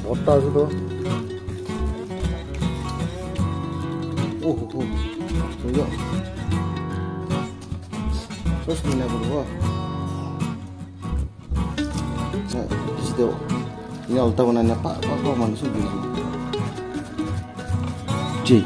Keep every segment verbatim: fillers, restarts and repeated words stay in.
어따주도 오호호 돌려 소스 내보고 자 비지도 ini alta nanya pak pak kok manusia gitu J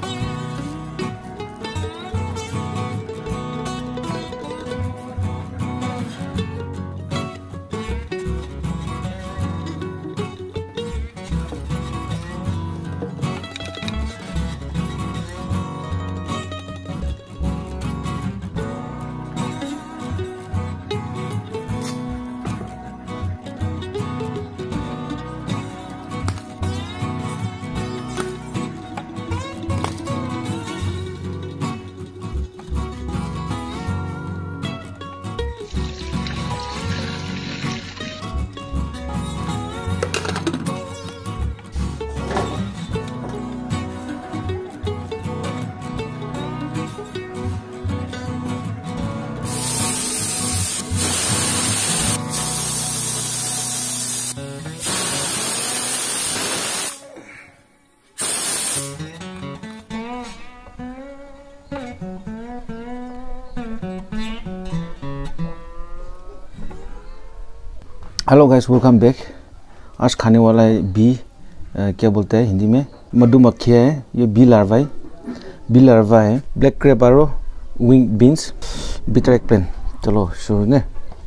hello guys welcome back. आज खाने वाला है B आ, क्या बोलते हैं हिंदी में मधुमक्खियाँ है। ये बी लार्वा है बी लार्वा है ब्लैक क्रेप और wing beans bitter eggplant. चलो शुरू ने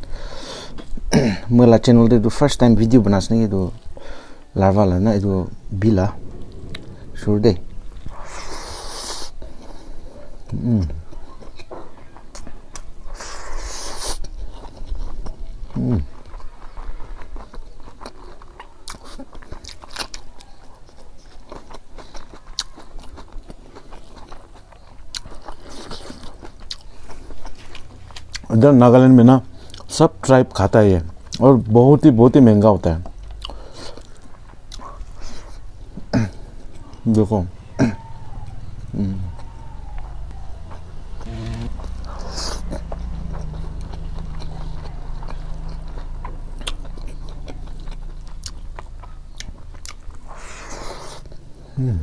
मेरा चैनल दे तो फर्स्ट टाइम वीडियो बनाने ये तो लार्वा लाना ये तो बी ला शुरू दे हम्म हम्म इधर नागालैंड में ना सब ट्राइब खाता है ये और बहुत ही बहुत ही महंगा होता है। देखो हम्म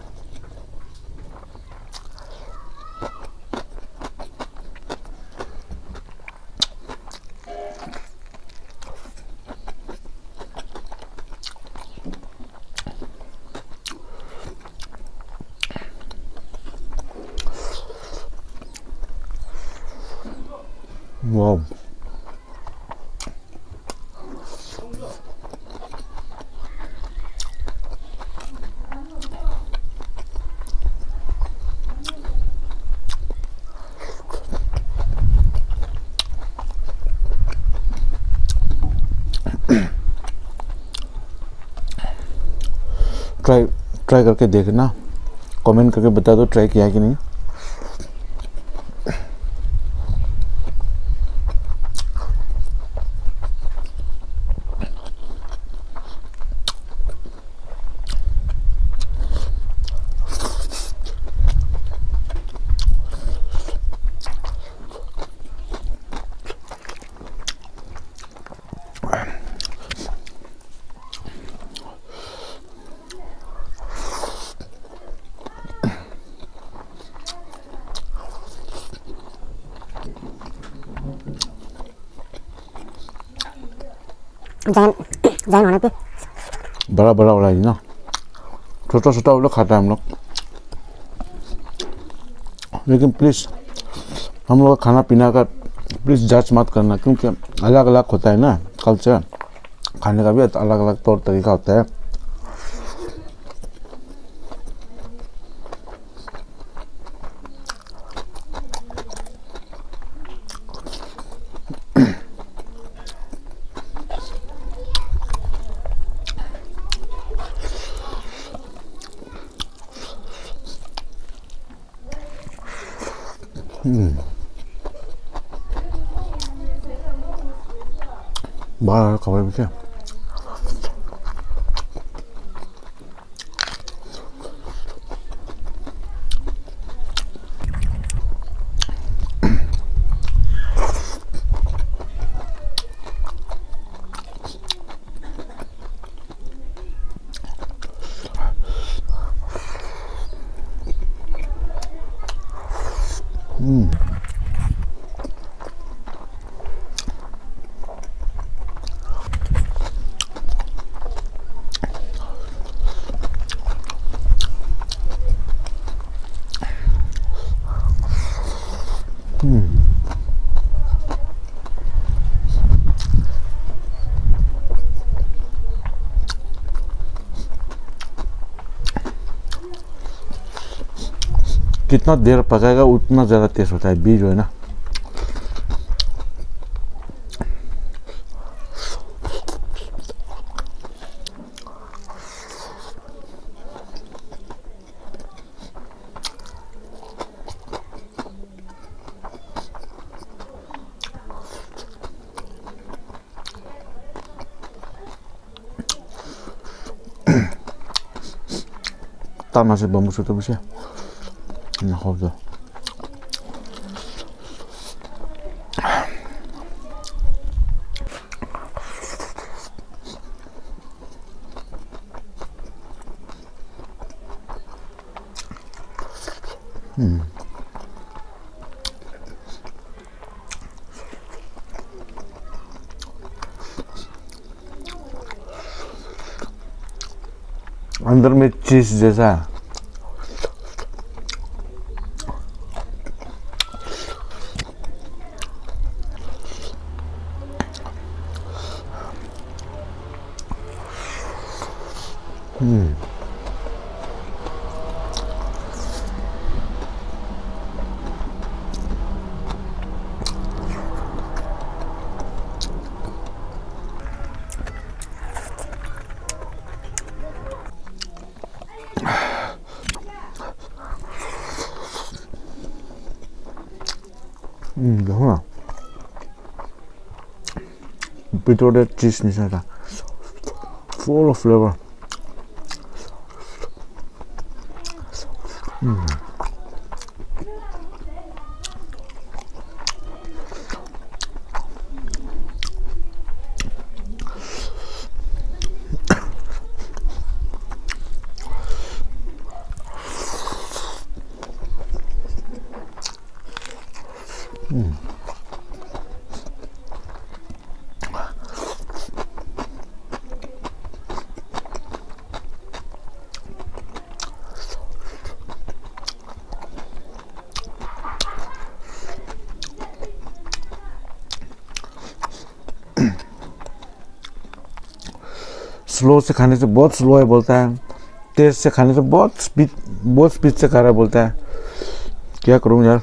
वाव ट्राई ट्राई करके देखना, कमेंट करके बता दो ट्राई किया कि नहीं। jangan jangan mana tuh बड़ा बड़ा वाला है ना, छोटा छोटा वाला खाता है हम लोग। लेकिन प्लीज़ हम लोग खाना पीना का प्लीज़ जांच मत करना, क्योंकि अलग अलग होता है ना कल्चर, खाने का भी अलग अलग तौर तरीका होता है। हम्म बाहर खबर भी क्या हम्म कितना देर पकाएगा उतना ज़्यादा टेस्ट होता है बी जो है ना। 딱 맛을 뭐 무슨 또 보세요. 음,好的。 음. अंदर में चीज जैसा हम्म 음, 이거 비트로데 치즈 니사다. Full of flavor. 음. 음. स्लो से खाने से बहुत स्लो है बोलता है, तेज से खाने से बहुत स्पीड बहुत स्पीड से खा रहा है बोलता है। क्या करूं यार।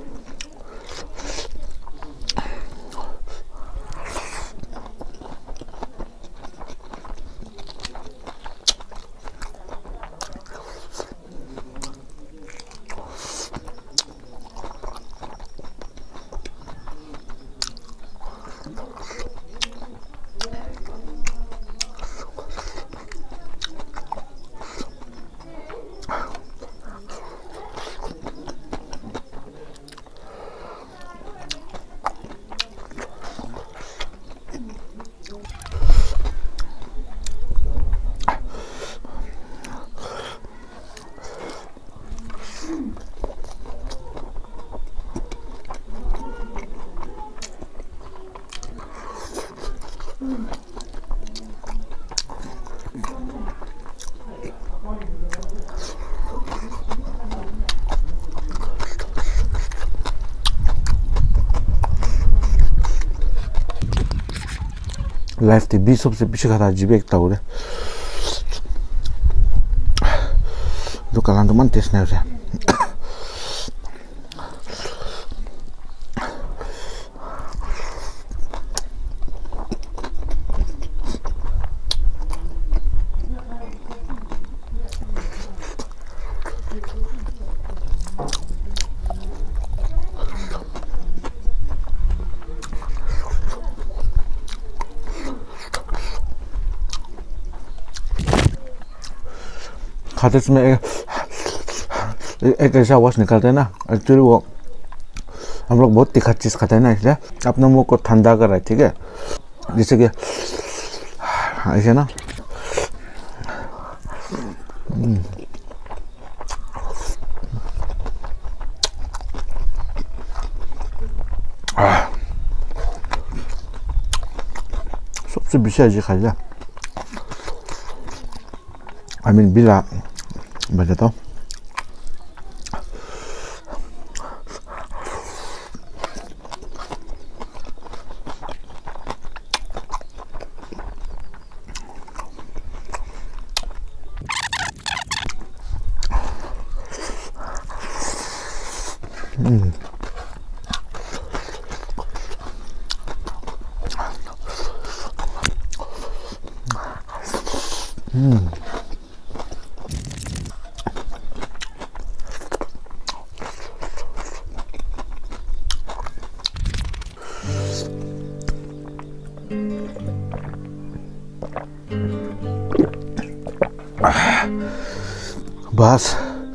लाइफ थे बीस सबसे पीछे खाता जीबे एक ताऊ रे तो कलां तो मन टेस्ट नहीं होता। खाते समय एक, एक ऐसा आवाज निकलता है ना, एक्चुअली वो हम लोग बहुत तीखा चीज खाते हैं ना, इसलिए अपने मुंह को ठंडा कर रहा है, ठीक है, जैसे कि ऐसे ना। सबसे विशेष खाइए। I mean bila बताता हूँ। हम्म हम्म बस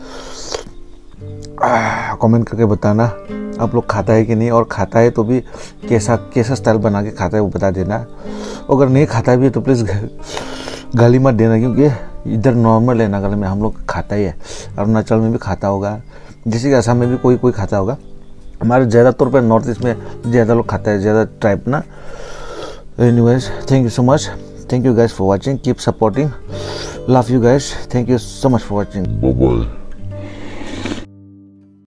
कमेंट करके बताना आप लोग खाता है कि नहीं, और खाता है तो भी कैसा कैसा स्टाइल बना के खाता है वो बता देना। अगर नहीं खाता भी है तो प्लीज़ गाली मत देना, क्योंकि इधर नॉर्मल है नागालैंड में हम लोग खाता ही है। अरुणाचल में भी खाता होगा, जैसे कि असम में भी कोई कोई खाता होगा। हमारे ज़्यादातर पर नॉर्थ ईस्ट में ज़्यादा लोग खाता है, ज़्यादा ट्राइब ना। Anyways, thank you so much, thank you guys for watching, keep supporting, love you guys, thank you so much for watching, bye bye.